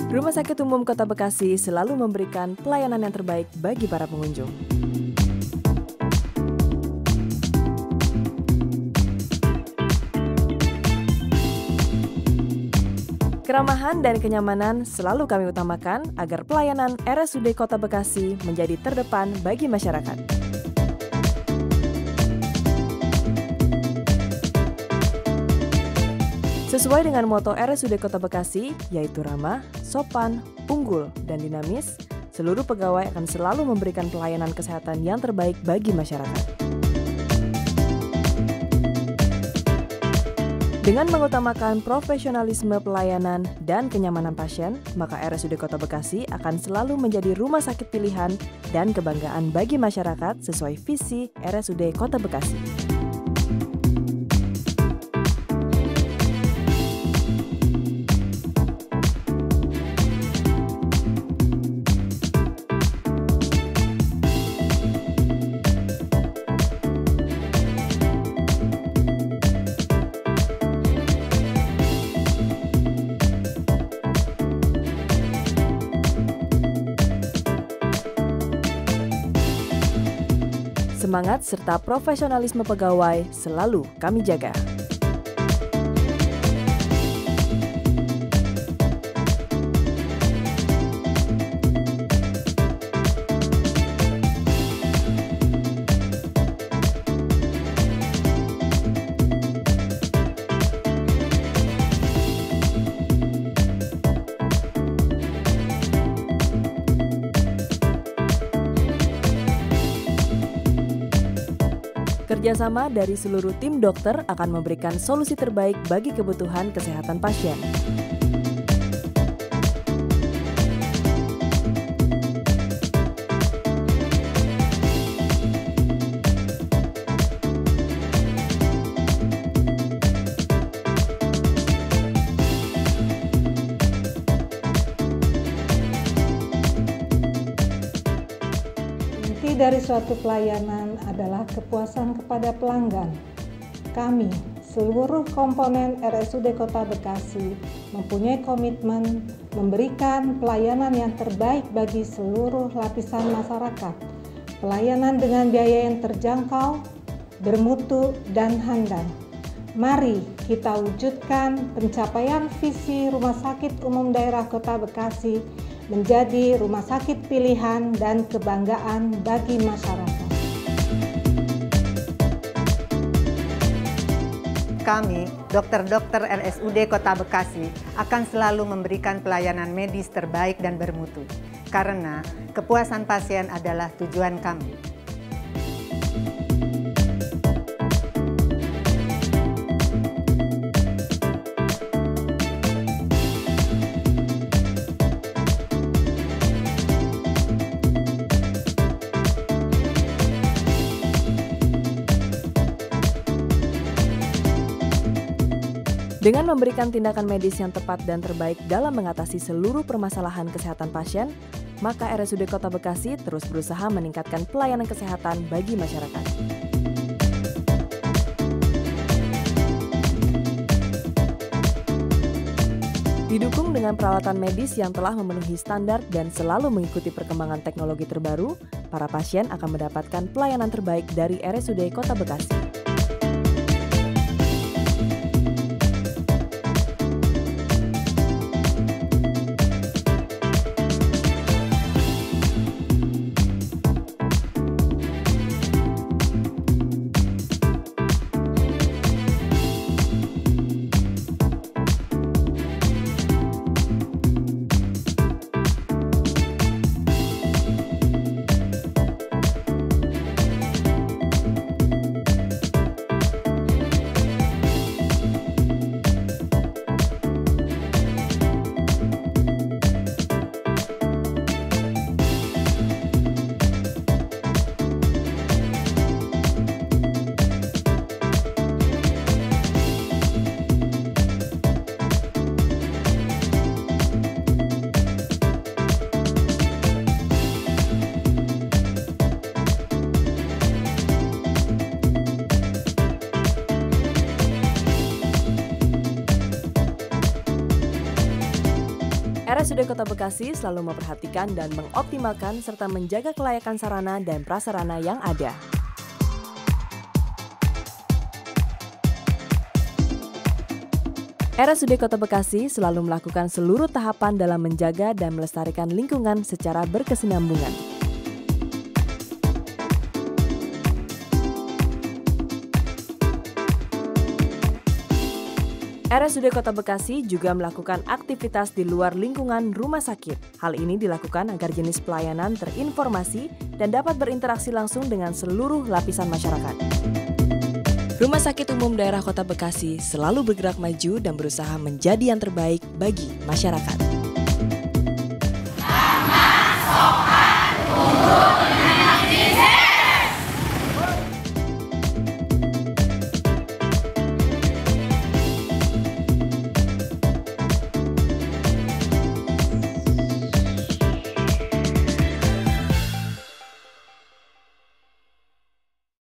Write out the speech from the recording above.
Rumah Sakit Umum Kota Bekasi selalu memberikan pelayanan yang terbaik bagi para pengunjung. Keramahan dan kenyamanan selalu kami utamakan agar pelayanan RSUD Kota Bekasi menjadi terdepan bagi masyarakat. Sesuai dengan moto RSUD Kota Bekasi, yaitu ramah, sopan, unggul, dan dinamis, seluruh pegawai akan selalu memberikan pelayanan kesehatan yang terbaik bagi masyarakat. Dengan mengutamakan profesionalisme pelayanan dan kenyamanan pasien, maka RSUD Kota Bekasi akan selalu menjadi rumah sakit pilihan dan kebanggaan bagi masyarakat sesuai visi RSUD Kota Bekasi. Semangat serta profesionalisme pegawai selalu kami jaga. Kerjasama dari seluruh tim dokter akan memberikan solusi terbaik bagi kebutuhan kesehatan pasien. Inti dari suatu pelayanan adalah kepuasan kepada pelanggan. Kami, seluruh komponen RSUD Kota Bekasi, mempunyai komitmen memberikan pelayanan yang terbaik bagi seluruh lapisan masyarakat. Pelayanan dengan biaya yang terjangkau, bermutu, dan handal. Mari kita wujudkan pencapaian visi Rumah Sakit Umum Daerah Kota Bekasi menjadi rumah sakit pilihan dan kebanggaan bagi masyarakat. Kami, dokter-dokter RSUD Kota Bekasi, akan selalu memberikan pelayanan medis terbaik dan bermutu, karena kepuasan pasien adalah tujuan kami. Dengan memberikan tindakan medis yang tepat dan terbaik dalam mengatasi seluruh permasalahan kesehatan pasien, maka RSUD Kota Bekasi terus berusaha meningkatkan pelayanan kesehatan bagi masyarakat. Didukung dengan peralatan medis yang telah memenuhi standar dan selalu mengikuti perkembangan teknologi terbaru, para pasien akan mendapatkan pelayanan terbaik dari RSUD Kota Bekasi. RSUD Kota Bekasi selalu memperhatikan dan mengoptimalkan serta menjaga kelayakan sarana dan prasarana yang ada. RSUD Kota Bekasi selalu melakukan seluruh tahapan dalam menjaga dan melestarikan lingkungan secara berkesinambungan. RSUD Kota Bekasi juga melakukan aktivitas di luar lingkungan rumah sakit. Hal ini dilakukan agar jenis pelayanan terinformasi dan dapat berinteraksi langsung dengan seluruh lapisan masyarakat. Rumah Sakit Umum Daerah Kota Bekasi selalu bergerak maju dan berusaha menjadi yang terbaik bagi masyarakat.